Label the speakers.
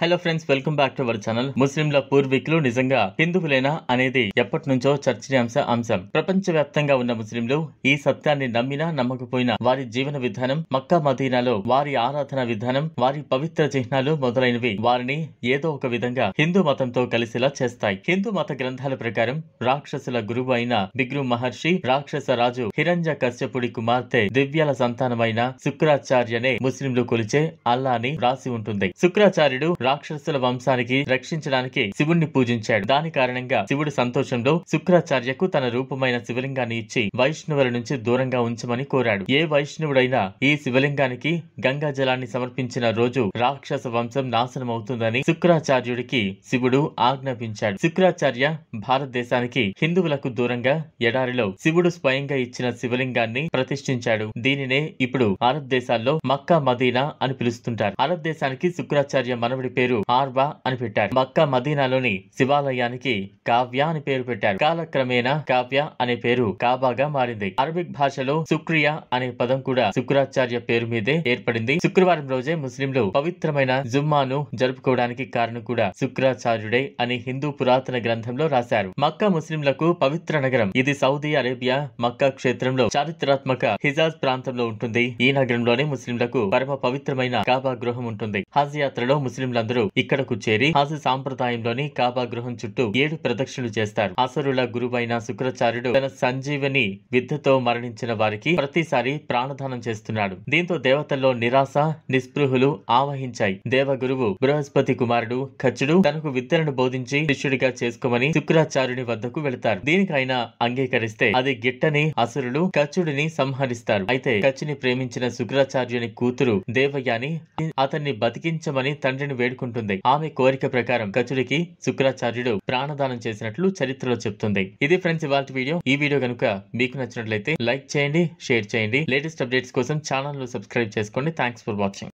Speaker 1: Hello friends, welcome back to our channel. ముస్లింల పూర్వీకులు నిజంగా హిందువులేనా అనేది ఎప్పటి నుంచో చర్చనీయాంశ అంశం. ప్రపంచవ్యాప్తంగా ఉన్న ముస్లింలు ఈ సత్యాన్ని నమ్మినా నమ్మకపోయినా వారి జీవన విధానం, మక్కా మదీనాలో వారి ఆరాధన విధానం, వారి పవిత్ర చిహ్నాలు మొదలైనవి వారిని ఏదో ఒక విధంగా హిందూ మతంతో కలిసేలా చేస్తాయి. హిందూ మత గ్రంథాల ప్రకారం రాక్షసుల గురువు అయిన బిగ్రు మహర్షి రాక్షస రాజు హిరణ్య కశ్యపుడి కుమార్తె దివ్యాల సంతానమైన శుక్రాచార్యనే ముస్లింలు కొలిచే అల్లా అని రాసి ఉంటుంది. శుక్రాచార్యుడు రాక్షసుల వంశానికి రక్షించడానికి శివుణ్ణి పూజించాడు. దాని కారణంగా శివుడు సంతోషంలో శుక్రాచార్యకు తన రూపమైన శివలింగాన్ని ఇచ్చి వైష్ణవుల నుంచి దూరంగా ఉంచమని కోరాడు. ఏ వైష్ణవుడైనా ఈ శివలింగానికి గంగా జలాన్ని సమర్పించిన రోజు రాక్షస వంశం నాశనమవుతుందని శుక్రాచార్యుడికి శివుడు ఆజ్ఞాపించాడు. శుక్రాచార్య భారతదేశానికి హిందువులకు దూరంగా ఎడారిలో శివుడు స్వయంగా ఇచ్చిన శివలింగాన్ని ప్రతిష్ఠించాడు. దీనినే ఇప్పుడు అరబ్ దేశాల్లో మక్కా మదీనా అని పిలుస్తుంటారు. అరబ్ దేశానికి శుక్రాచార్య మనవడి పేరు ఆర్బా అని పెట్టారు. మక్కా మదీనాలోని శివాలయానికి కావ్య అని పేరు పెట్టారు. కాలక్రమేణా కావ్య అనే పేరు కాబాగా మారింది. అరబిక్ భాషలో శుక్రియా అనే పదం కూడా శుక్రాచార్య పేరు మీదే ఏర్పడింది. శుక్రవారం రోజే ముస్లింలు పవిత్రమైన జుమ్మాను జరుపుకోవడానికి కారణం కూడా శుక్రాచార్యుడే అని హిందూ పురాతన గ్రంథంలో రాశారు. మక్కా ముస్లింలకు పవిత్ర నగరం. ఇది సౌదీ అరేబియా మక్కా క్షేత్రంలో చారిత్రాత్మక హిజాజ్ ప్రాంతంలో ఉంటుంది. ఈ నగరంలోనే ముస్లింలకు పరమ పవిత్రమైన కాబా గృహం ఉంటుంది. హజ్ యాత్రలో ముస్లింలందరూ ఇక్కడకు చేరి హజ్ సాంప్రదాయంలోని కాబా గృహం చుట్టూ 7 ప్రదక్షిణలు చేస్తారు. అసురుల గురువైన శుక్రాచార్యుడు తన సంజీవని విద్యతో మరణించిన వారికి ప్రతిసారి ప్రాణదానం చేస్తున్నాడు. దీంతో దేవతల్లో నిరాశ నిస్పృహులు ఆవహించాయి. దేవగురువు బృహస్పతి కుమారుడు కచ్చుడు తనకు విద్యలను బోధించి శిష్యుడిగా చేసుకోమని శుక్రాచార్యుని వద్దకు వెళతారు. దీనికి ఆయన అంగీకరిస్తే అది గిట్టని అసురులు కచ్చుడిని సంహరిస్తారు. అయితే కచ్చుని ప్రేమించిన శుక్రాచార్యుని కూతురు దేవయాని అతన్ని బతికించమని తండ్రిని వేడుకుంటుంది. ఆమె కోరిక ప్రకారం కచుడికి శుక్రాచార్యుడు ప్రాణదానం చేసినట్లు చరిత్రలో చెప్తుంది. ఇది ఫ్రెండ్స్ ఇవాల్టి వీడియో. ఈ వీడియో కనుక మీకు నచ్చినట్లయితే లైక్ చేయండి, షేర్ చేయండి. లేటెస్ట్ అప్డేట్స్ కోసం ఛానల్ ను సబ్స్క్రైబ్ చేసుకోండి. Thanks for watching.